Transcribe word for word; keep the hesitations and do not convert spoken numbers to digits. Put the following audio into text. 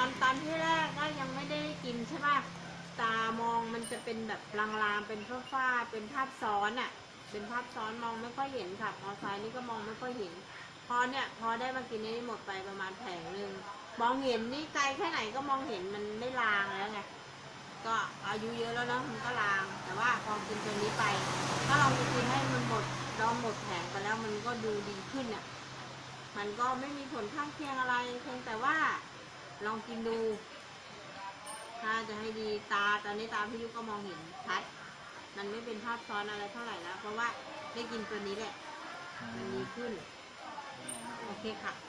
ตอนที่แรกก็ยังไม่ได้กินใช่ป่ะตามองมันจะเป็นแบบลางๆเป็นฝ้าๆเป็นภาพซ้อนอ่ะเป็นภาพซ้อนมองไม่ค่อยเห็นค่ะมอไซค์นี่ก็มองไม่ค่อยเห็นพอเนี่ยพอได้มากินนี่หมดไปประมาณแผงหนึ่งมองเห็นนี่ไกลแค่ไหนก็มองเห็นมันไม่ลางแล้วไงก็อายุเยอะแล้วเนาะมันก็ลางแต่ว่าพอกินตัวนี้ไปถ้าเราจะกินให้มันหมดลองหมดแผงไปแล้วมันก็ดูดีขึ้นอ่ะมันก็ไม่มีผลข้างเคียงอะไรเพียงแต่ว่าลองกินดูถ้าจะให้ดีตาตอนนี้ตาพี่ยุก็มองเห็นชัดมันไม่เป็นภาพซ้อนอะไรเท่าไหร่แล้วเพราะว่าได้กินตัวนี้แหละมันดีขึ้นโอเคค่ะ